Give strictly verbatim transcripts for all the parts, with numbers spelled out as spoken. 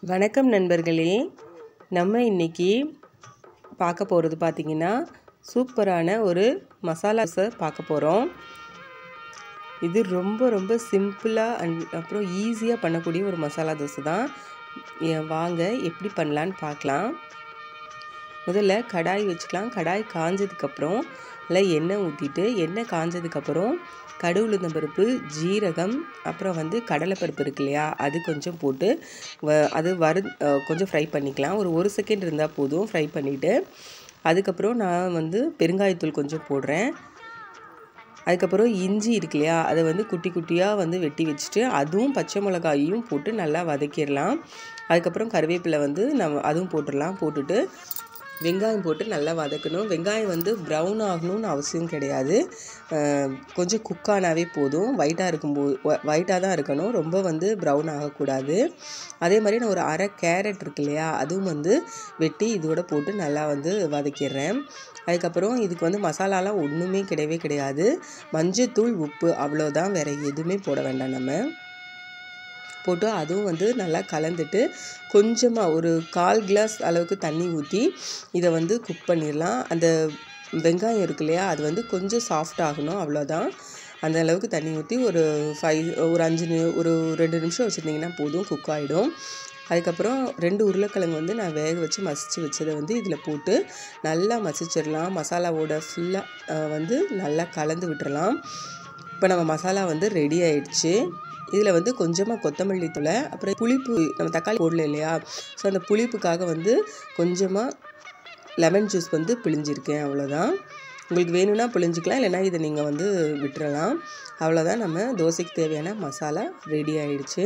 வணக்கம் நண்பர்களே, நம்ம இன்னைக்கு பார்க்க போகிறது பார்த்திங்கன்னா சூப்பரான ஒரு மசாலா தோசை பார்க்க போகிறோம். இது ரொம்ப ரொம்ப சிம்பிளாக அண்ட் அப்புறம் ஈஸியாக பண்ணக்கூடிய ஒரு மசாலா தோசை தான். வாங்க எப்படி பண்ணலான்னு பார்க்கலாம். முதல்ல கடாய் வச்சுக்கலாம். கடாய் காஞ்சதுக்கப்புறம் அதில் எண்ணெய் ஊற்றிட்டு எண்ணெய் காஞ்சதுக்கப்புறம் கடுகு உளுந்தம் பருப்பு, ஜீரகம், அப்புறம் வந்து கடலைப்பருப்பு இருக்கு இல்லையா, அது கொஞ்சம் போட்டு வ அது வறு கொஞ்சம் ஃப்ரை பண்ணிக்கலாம். ஒரு ஒரு செகண்ட் இருந்தால் போதும். ஃப்ரை பண்ணிவிட்டு அதுக்கப்புறம் நான் வந்து பெருங்காயத்தூள் கொஞ்சம் போடுறேன். அதுக்கப்புறம் இஞ்சி இருக்கு இல்லையா, அதை வந்து குட்டி குட்டியாக வந்து வெட்டி வச்சுட்டு அதுவும் பச்சை மிளகாயும் போட்டு நல்லா வதக்கிடலாம். அதுக்கப்புறம் கருவேப்பிலை வந்து நம்ம அதுவும் போட்டுடலாம். போட்டுட்டு வெங்காயம் போட்டு நல்லா வதக்கணும். வெங்காயம் வந்து ப்ரௌன் ஆகணும்னு அவசியம் கிடையாது. கொஞ்சம் குக்கானாவே போதும். ஒயிட்டாக இருக்கும்போது ஒயிட்டாக தான் இருக்கணும், ரொம்ப வந்து ப்ரௌன் ஆகக்கூடாது. அதே மாதிரி நான் ஒரு அரை கேரட் இருக்கு இல்லையா, அதுவும் வந்து வெட்டி இதோட போட்டு நல்லா வந்து வதக்கிடுறேன். அதுக்கப்புறம் இதுக்கு வந்து மசாலாலாம் ஒன்றுமே கிடையவே கிடையாது. மஞ்சத்தூள், உப்பு, அவ்வளோதான். வேறு எதுவுமே போட வேண்டாம். நம்ம போட்டு அதுவும் வந்து நல்லா கலந்துட்டு கொஞ்சமாக ஒரு கால் கிளாஸ் அளவுக்கு தண்ணி ஊற்றி இதை வந்து குக் பண்ணிடலாம். அந்த வெங்காயம் இருக்கு இல்லையா, அது வந்து கொஞ்சம் சாஃப்ட் ஆகணும், அவ்வளோதான். அந்த அளவுக்கு தண்ணி ஊற்றி ஒரு ஃபைவ் ஒரு அஞ்சு ஒரு ரெண்டு நிமிஷம் வச்சுருந்திங்கன்னா போதும், குக் ஆகிடும். அதுக்கப்புறம் ரெண்டு உருளைக்கிழங்கு வந்து நான் வேக வச்சு மசிச்சு வச்சதை வந்து இதில் போட்டு நல்லா மசிச்சிடலாம். மசாலாவோட ஃபுல்லாக வந்து நல்லா கலந்து விட்டுறலாம். இப்போ நம்ம மசாலா வந்து ரெடி ஆயிடுச்சு. இதில் வந்து கொஞ்சமாக கொத்தமல்லி தூளை, அப்புறம் புளிப்பு, நம்ம தக்காளி போடல இல்லையா, ஸோ அந்த புளிப்புக்காக வந்து கொஞ்சமாக லெமன் ஜூஸ் வந்து பிழிஞ்சிருக்கேன், அவ்வளோதான். உங்களுக்கு வேணும்னா பிழிஞ்சிக்கலாம், இல்லைனா இதை நீங்கள் வந்து விட்டுறலாம். அவ்வளோதான், நம்ம தோசைக்கு தேவையான மசாலா ரெடி ஆயிடுச்சு.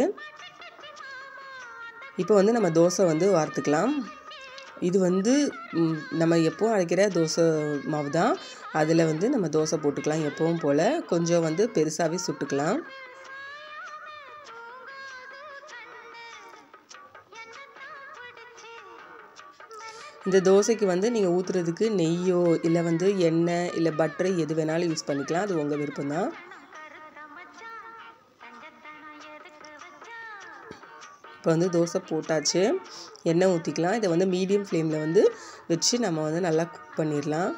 இப்போ வந்து நம்ம தோசை வந்து வார்த்துக்கலாம். இது வந்து நம்ம எப்போவும் அரைக்கிற தோசை மாவு தான். அதில் வந்து நம்ம தோசை போட்டுக்கலாம். எப்பவும் போல் கொஞ்சம் வந்து பெருசாகவே சுட்டுக்கலாம். இந்த தோசைக்கு வந்து நீங்கள் ஊற்றுறதுக்கு நெய்யோ இல்லை வந்து எண்ணெய் இல்லை பட்டரை எது வேணாலும் யூஸ் பண்ணிக்கலாம். அது உங்கள் விருப்பம்தான். இப்போ வந்து தோசை போட்டாச்சு. எண்ணெய் ஊற்றிக்கலாம். இதை வந்து மீடியம் ஃப்ளேமில் வந்து வச்சு நம்ம வந்து நல்லா குக் பண்ணிடலாம்.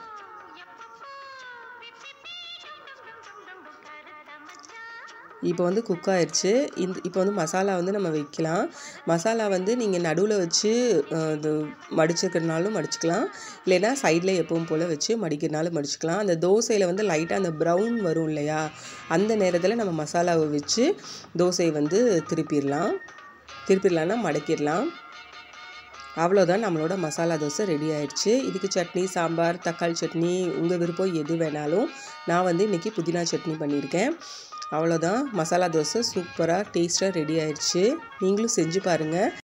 இப்போ வந்து குக் ஆயிடுச்சு. இந்த இப்போ வந்து மசாலா வந்து நம்ம வைக்கலாம். மசாலா வந்து நீங்கள் நடுவில் வச்சு இது மடிச்சுக்கிறனாலும் மடிச்சுக்கலாம், இல்லைன்னா சைடில் எப்பவும் போல் வச்சு மடிக்கிறனாலும் மடிச்சுக்கலாம். அந்த தோசையில் வந்து லைட்டாக அந்த ப்ரௌன் வரும் இல்லையா, அந்த நேரத்தில் நம்ம மசாலாவை வச்சு தோசையை வந்து திருப்பிடலாம். திருப்பிடலான்னா மடக்கிடலாம். அவ்வளோதான், நம்மளோட மசாலா தோசை ரெடி ஆயிடுச்சு. இதுக்கு சட்னி, சாம்பார், தக்காளி சட்னி, உங்கள் விருப்பம் எது வேணாலும். நான் வந்து இன்றைக்கி புதினா சட்னி பண்ணியிருக்கேன். அவ்வளோதான், மசாலா தோசை சூப்பராக டேஸ்ட்டாக ரெடி ஆயிடுச்சு. நீங்களும் செஞ்சு பாருங்கள்.